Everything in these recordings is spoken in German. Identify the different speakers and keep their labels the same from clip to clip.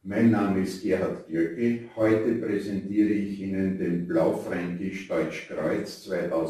Speaker 1: Mein Name ist Gerhard Glöckl. Heute präsentiere ich Ihnen den Blaufränkisch Deutschkreuz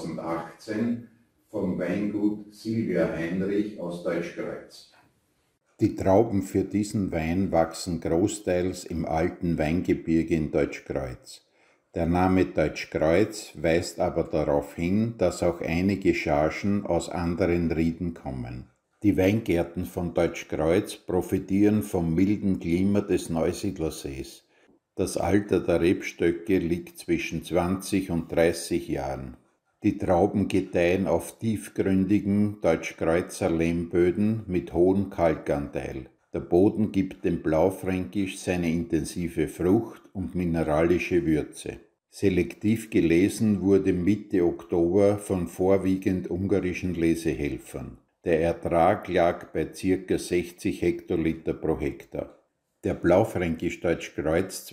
Speaker 1: 2018 vom Weingut Silvia Heinrich aus Deutschkreuz. Die Trauben für diesen Wein wachsen großteils im alten Weingebirge in Deutschkreuz. Der Name Deutschkreuz weist aber darauf hin, dass auch einige Chargen aus anderen Rieden kommen. Die Weingärten von Deutschkreuz profitieren vom milden Klima des Neusiedlersees. Das Alter der Rebstöcke liegt zwischen 20 und 30 Jahren. Die Trauben gedeihen auf tiefgründigen Deutschkreuzer Lehmböden mit hohem Kalkanteil. Der Boden gibt dem Blaufränkisch seine intensive Frucht und mineralische Würze. Selektiv gelesen wurde Mitte Oktober von vorwiegend ungarischen Lesehelfern. Der Ertrag lag bei ca. 60 Hektoliter pro Hektar. Der Blaufränkisch Deutschkreuz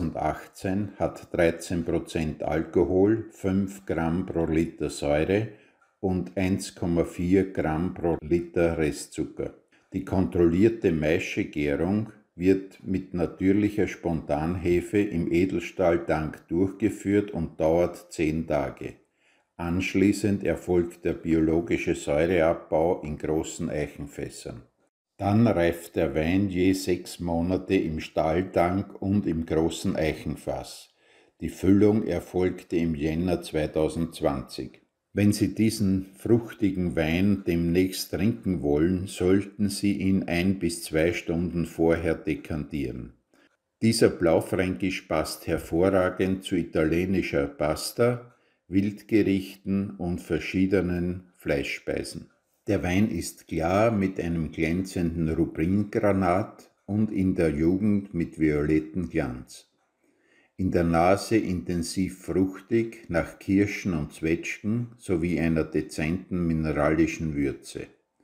Speaker 1: 2018 hat 13% Alkohol, 5 Gramm pro Liter Säure und 1,4 Gramm pro Liter Restzucker. Die kontrollierte Maischegärung wird mit natürlicher Spontanhefe im Edelstahltank durchgeführt und dauert 10 Tage. Anschließend erfolgt der biologische Säureabbau in großen Eichenfässern. Dann reift der Wein je 6 Monate im Stahltank und im großen Eichenfass. Die Füllung erfolgte im Jänner 2020. Wenn Sie diesen fruchtigen Wein demnächst trinken wollen, sollten Sie ihn 1 bis 2 Stunden vorher dekantieren. Dieser Blaufränkisch passt hervorragend zu italienischer Pasta, Wildgerichten und verschiedenen Fleischspeisen. Der Wein ist klar mit einem glänzenden Rubingranat und in der Jugend mit violettem Glanz. In der Nase intensiv fruchtig nach Kirschen und Zwetschgen sowie einer dezenten mineralischen Würze.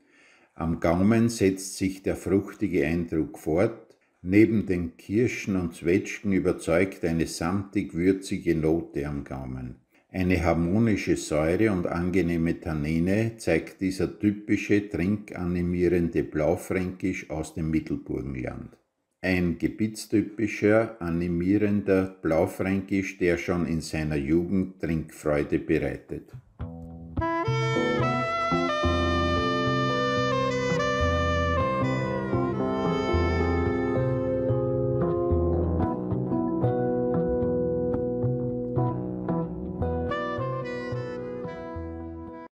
Speaker 1: Am Gaumen setzt sich der fruchtige Eindruck fort. Neben den Kirschen und Zwetschgen überzeugt eine samtig-würzige Note am Gaumen. Eine harmonische Säure und angenehme Tannine zeigt dieser typische trinkanimierende Blaufränkisch aus dem Mittelburgenland. Ein gebietstypischer, animierender Blaufränkisch, der schon in seiner Jugend Trinkfreude bereitet.